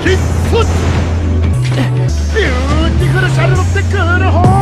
ที่สุดบิวตี้คือฉันรบแต่เกินหอ